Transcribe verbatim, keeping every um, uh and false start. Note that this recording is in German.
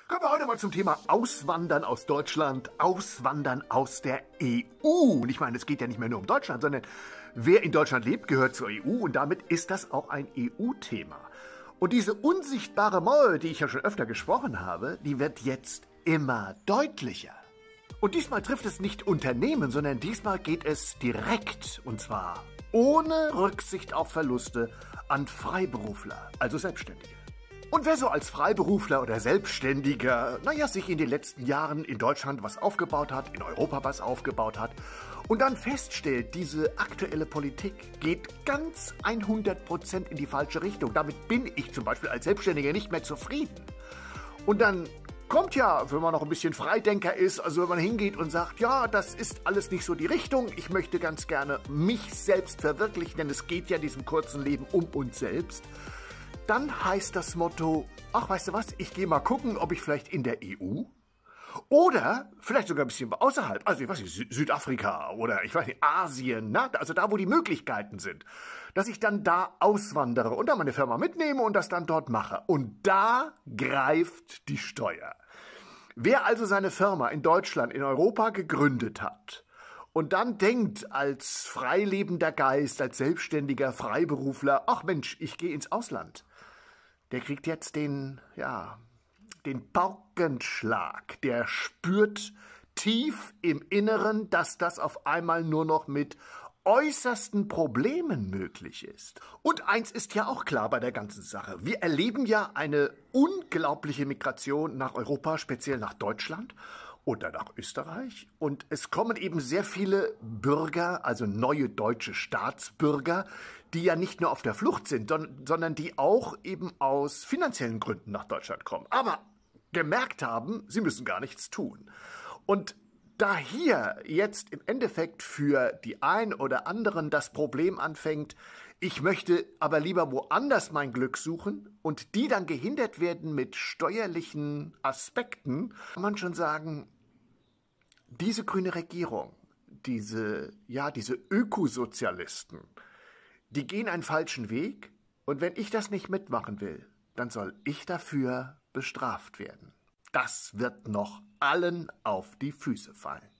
Kommen wir heute mal zum Thema Auswandern aus Deutschland, Auswandern aus der E U. Und ich meine, es geht ja nicht mehr nur um Deutschland, sondern wer in Deutschland lebt, gehört zur E U und damit ist das auch ein E U-Thema. Und diese unsichtbare Mauer, die ich ja schon öfter gesprochen habe, die wird jetzt immer deutlicher. Und diesmal trifft es nicht Unternehmen, sondern diesmal geht es direkt, und zwar ohne Rücksicht auf Verluste, an Freiberufler, also Selbstständige. Und wer so als Freiberufler oder Selbstständiger, naja, sich in den letzten Jahren in Deutschland was aufgebaut hat, in Europa was aufgebaut hat und dann feststellt, diese aktuelle Politik geht ganz hundert Prozent in die falsche Richtung. Damit bin ich zum Beispiel als Selbstständiger nicht mehr zufrieden. Und dann kommt ja, wenn man noch ein bisschen Freidenker ist, also wenn man hingeht und sagt, ja, das ist alles nicht so die Richtung, ich möchte ganz gerne mich selbst verwirklichen, denn es geht ja in diesem kurzen Leben um uns selbst, dann heißt das Motto, ach, weißt du was, ich gehe mal gucken, ob ich vielleicht in der E U oder vielleicht sogar ein bisschen außerhalb, also ich weiß nicht, Sü- Südafrika oder ich weiß nicht, Asien, na, also da, wo die Möglichkeiten sind, dass ich dann da auswandere und dann meine Firma mitnehme und das dann dort mache. Und da greift die Steuer. Wer also seine Firma in Deutschland, in Europa gegründet hat und dann denkt als freilebender Geist, als selbstständiger Freiberufler, ach Mensch, ich gehe ins Ausland, der kriegt jetzt den, ja, den Paukenschlag. Der spürt tief im Inneren, dass das auf einmal nur noch mit äußersten Problemen möglich ist. Und eins ist ja auch klar bei der ganzen Sache. Wir erleben ja eine unglaubliche Migration nach Europa, speziell nach Deutschland oder nach Österreich. Und es kommen eben sehr viele Bürger, also neue deutsche Staatsbürger, die ja nicht nur auf der Flucht sind, sondern die auch eben aus finanziellen Gründen nach Deutschland kommen. Aber gemerkt haben, sie müssen gar nichts tun. Und da hier jetzt im Endeffekt für die ein oder anderen das Problem anfängt, ich möchte aber lieber woanders mein Glück suchen und die dann gehindert werden mit steuerlichen Aspekten, kann man schon sagen, diese grüne Regierung, diese, ja, diese Ökosozialisten, die gehen einen falschen Weg und wenn ich das nicht mitmachen will, dann soll ich dafür bestraft werden. Das wird noch allen auf die Füße fallen.